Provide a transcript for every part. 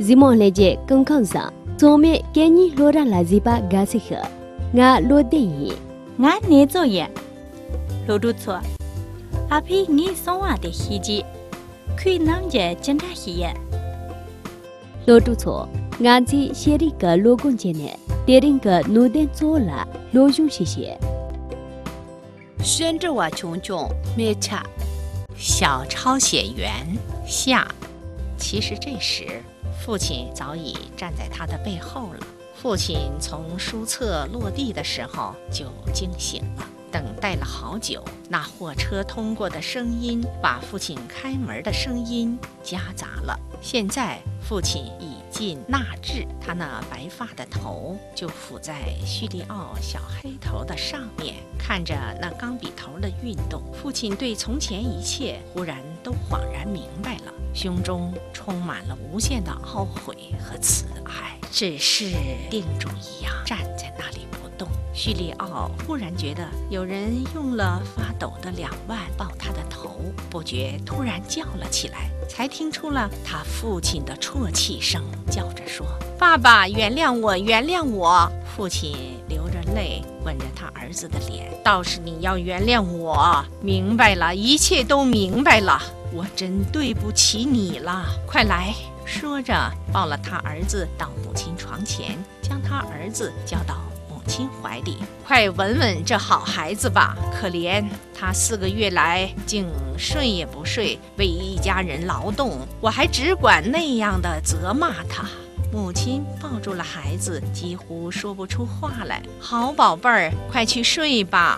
Zimon leje kung kang sa. Some kenyi lora la zipa gasika. Nga lo de yi. Nga ne zo ye. Lo du cho. Api ngi songwa de hiji. Kui nam je jenda hi ye. Lo du cho. Nga ji sheri ka lo gun je ne. Dering ka no den zo la lo yung shi shi. 宣着瓦琼琼灭恰， 小抄写员下。其实这时，父亲早已站在他的背后了。父亲从书册落地的时候就惊醒了，等待了好久。那货车通过的声音，把父亲开门的声音夹杂了。现在父亲已近纳至，他那白发的头就抚在叙利奥小黑头的上面，看着那钢笔头的运动，父亲对从前一切忽然都恍然明白了，胸中充满了无限的懊悔和慈爱，只是定住一样站在那里不动。叙利奥忽然觉得有人用了发抖的2腕抱他的头，不觉突然叫了起来，才听出了他父亲的啜泣声，叫着说：“爸爸，原谅我，原谅我。”父亲流着泪吻着他儿子的脸，倒是你要原谅我，明白了，一切都明白了，我真对不起你了，快来。说着抱了他儿子到母亲床前，将他儿子交到母亲怀里，快吻吻这好孩子吧，可怜他4个月来竟睡也不睡，为一家人劳动，我还只管那样的责骂他。母亲抱住了孩子，几乎说不出话来。好宝贝儿，快去睡吧。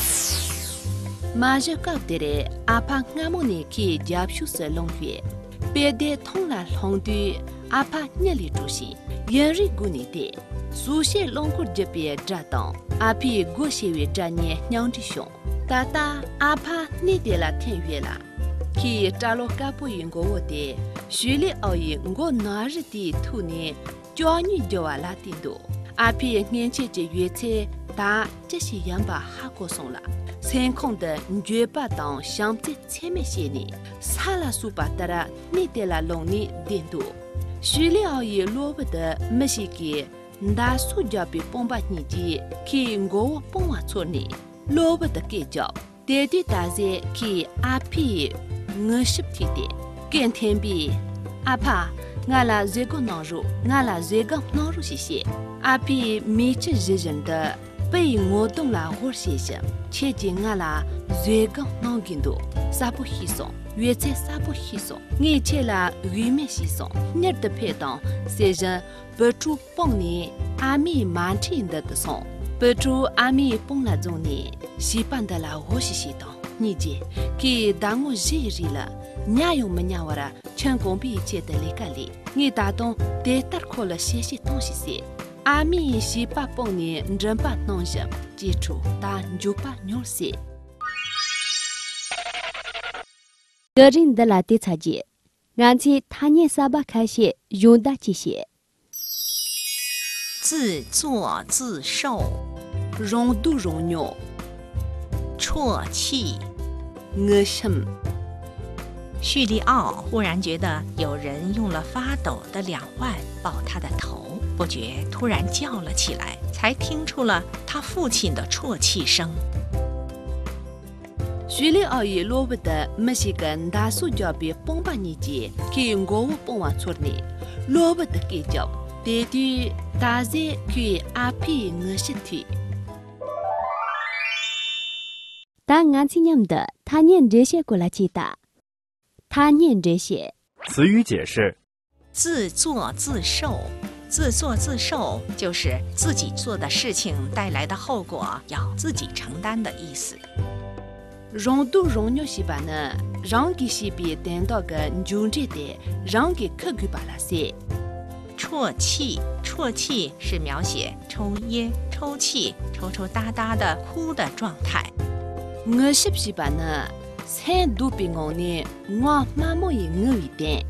马上搞得嘞，阿爸俺们呢去家修色弄月，别的同来红的阿爸年里出行，人日过年的，苏些弄过这边扎当，阿皮过些月扎年娘的熊，大大阿爸你的啦天月啦。去扎罗卡布云过我的，叙利奥伊我哪日的土呢？叫你叫我拉的多，阿皮年前这月菜，但这些样把哈过送了。天空的绝把当相在前面些呢，萨拉苏巴达拉你的啦龙呢点多，叙利奥伊罗不得没些个，大苏家比崩把你的，去我崩瓦错呢，罗不得给叫，爹地大姐去阿皮。我是提的，跟天比，阿爸，我拉这个囊肉，我拉这个囊肉些些，阿比每次日人的被我动了我些些，切记我拉这个囊筋多，啥不稀松，越菜啥不稀松，你切了鱼面稀松，你的配当，些人不住帮你阿米满天的松，不住阿米帮了种呢，西半的啦我些些当。你姐，给当我日日了，伢有么伢娃啦，全公比接的里个里，你打动得打开了些些东西些，阿米是把帮你人把弄些，记住，但就把牛些。 个人的拉蒂查节，俺去他年沙巴开些用大这些， 自作自受， 容度容牛， 啜泣。 我心。 叙利奥忽然觉得有人用了发抖的2腕抱他的头，不觉突然叫了起来，才听出了他父亲的啜泣声。 叙利奥伊罗不得没些个大苏家比崩把你姐，去我崩完错呢，罗不得给叫，爹爹大姐去阿皮我是腿。 但俺去念的，他念这些过来记得，他念这些。 词语解释： 自作自受，自作自受就是自己做的事情带来的后果要自己承担的意思。 容度容牛西巴呢，让给西边等到个牛这的，让给客给巴拉些。 啜泣，啜泣是描写抽噎、抽泣、抽抽搭搭的哭的状态。 我是不是把呢？才都比我呢，我妈妈也我一点。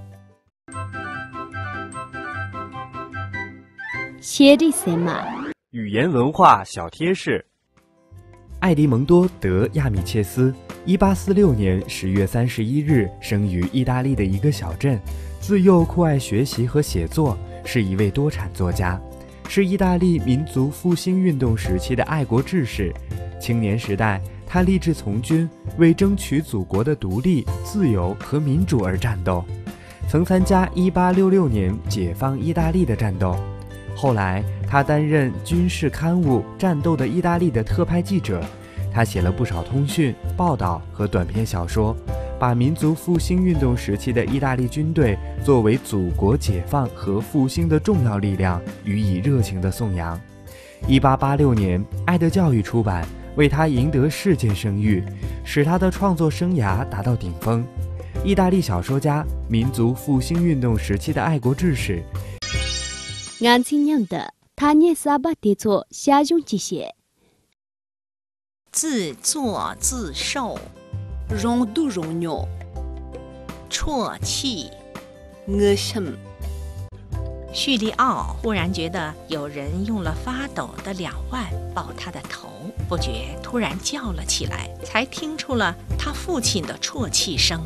写的什么？ 语言文化小贴士。艾迪蒙多·德·亚米切斯，1846年10月31日生于意大利的一个小镇， 自幼酷爱学习和写作，是一位多产作家，是意大利民族复兴运动时期的爱国志士。青年时代，他立志从军，为争取祖国的独立、自由和民主而战斗，曾参加1866年解放意大利的战斗。后来，他担任军事刊物《战斗的意大利》的特派记者，他写了不少通讯、报道和短篇小说，把民族复兴运动时期的意大利军队作为祖国解放和复兴的重要力量予以热情的颂扬。1886年，爱的教育出版，为他赢得世界声誉，使他的创作生涯达到顶峰。意大利小说家，民族复兴运动时期的爱国志士。 俺亲娘的，他念沙巴地作下用这些。 自作自受， 容度容尿， 啜泣。 恶心。 叙利奥忽然觉得有人用了发抖的2腕抱他的头，不觉突然叫了起来，才听出了他父亲的啜泣声。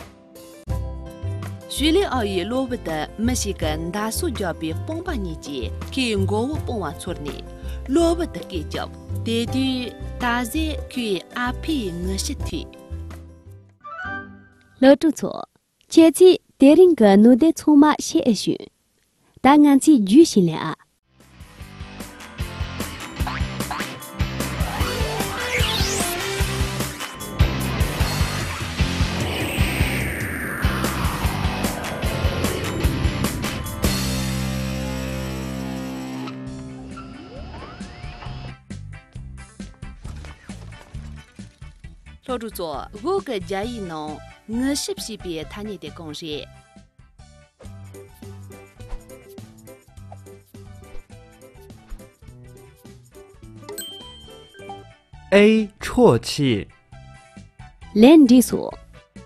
叙利奥也落不得墨西哥大苏叫比崩巴年纪，给我崩完出呢，落不得给叫，爹爹大在给阿皮我是腿。 老朱错，前期带领个奴的出马写一句，但俺去举行了啊。 老朱做，我个家一弄，我是不是别他你的工人 ？A. 啜泣。 连地说，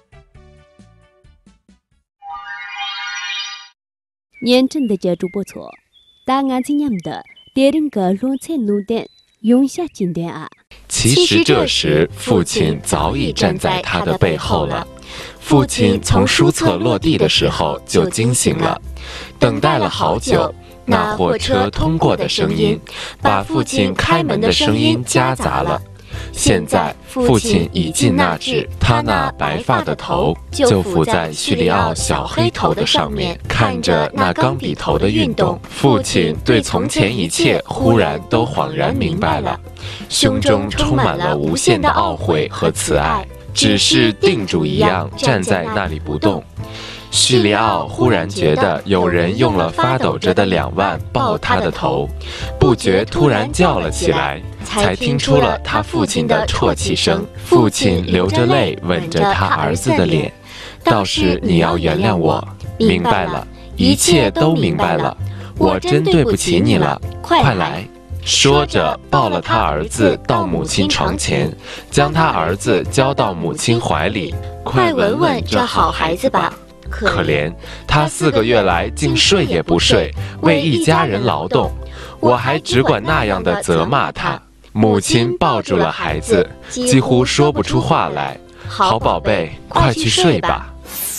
年真的接触不错，但俺今年的带领个乱菜奴的用下金的啊。 其实这时，父亲早已站在他的背后了。父亲从书册落地的时候就惊醒了，等待了好久。那货车通过的声音，把父亲开门的声音夹杂了。现在，父亲已进那只，他那白发的头就伏在叙利奥小黑头的上面，看着那钢笔头的运动。父亲对从前一切忽然都恍然明白了，胸中充满了无限的懊悔和慈爱，只是定住一样站在那里不动。叙利奥忽然觉得有人用了发抖着的2腕抱他的头，不觉突然叫了起来，才听出了他父亲的啜泣声。父亲流着泪吻着他儿子的脸，倒是你要原谅我，明白了，一切都明白了，我真对不起你了，快来。说着抱了他儿子到母亲床前，将他儿子交到母亲怀里， 快吻吻这好孩子吧。 可怜他4个月来竟睡也不睡，为一家人劳动，我还只管那样的责骂他。母亲抱住了孩子，几乎说不出话来。好宝贝，快去睡吧。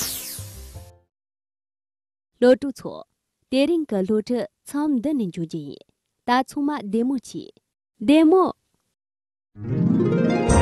老朱错，带领个路着长的人就这，大出马demo去demo。